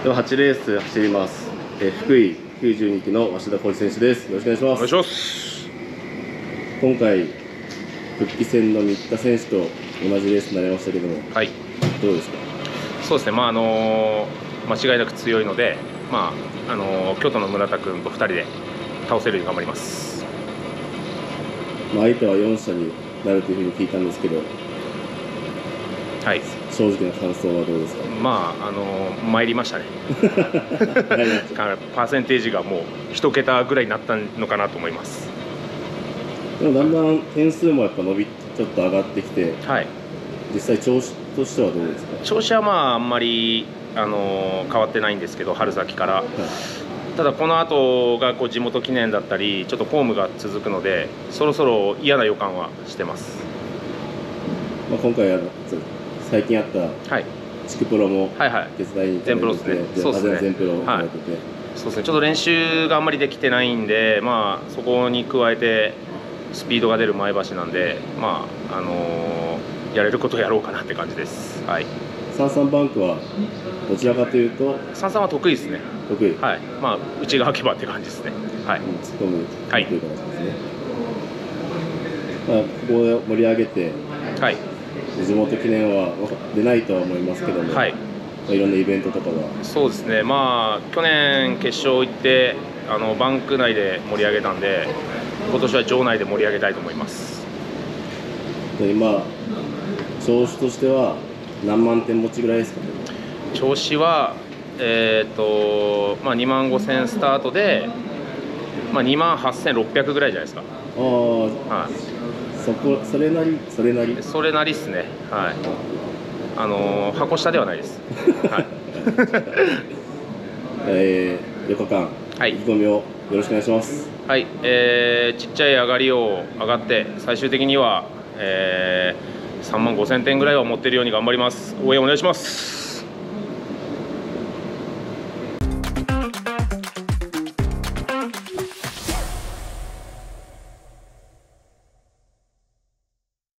では8レース走ります。福井92期の鷲田浩二選手です。よろしくお願いします。 お願いします。 今回復帰戦の新田選手と同じレースになりましたけども、 はい、 どうですか？ そうですね、間違いなく強いので、京都の村田君と2人で倒せるように頑張ります。 相手は4社になるというふうに聞いたんですけど、 はい、 正直な感想はどうですか？ 参りましたね。パーセンテージがもう1桁ぐらいになったのかなと思います。 でもだんだん点数もやっぱちょっと上がってきて、 はい、 実際調子としてはどうですか？ 調子はあんまり変わってないんですけど、春先から、はい、ただこの後が地元記念だったりちょっとフォームが続くので、そろそろ嫌な予感はしてます。 今回最近あった地区プロも手伝いに行って、 全プロですね。 そうですね。全プロをやってて、 そうですね。ちょっと練習があんまりできてないんで、そこに加えてスピードが出る前橋なんで、やれることをやろうかなって感じです。はい。 33バンクはどちらかというと 33は得意ですね。 得意。 はい。内が開けばって感じですね。はい。 突っ込むという形ですね。ここを盛り上げて、 はい。 地元記念は出ないとは思いますけども、はい、いろんなイベントとかは。 そうですね。去年決勝行ってバンク内で盛り上げたんで、今年は場内で盛り上げたいと思います。 今調子としては何万点持ちぐらいですかね？ 調子は2万5000スタートで、2万8600ぐらいじゃないですか。 はい。それなりっすね。はい。箱下ではないです。はい。 4日間、はい、意気込みをよろしくお願いします。 はい。ちっちゃい上がりを上がって最終的には3万5000点ぐらいは持っているように頑張ります。応援お願いします。